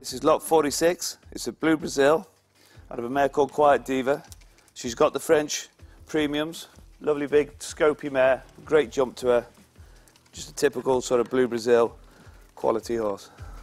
This is lot 46. It's a Blue Brazil out of a mare called Quiet Diva. She's got the French premiums. Lovely big scopy mare. Great jump to her. Just a typical sort of Blue Brazil quality horse.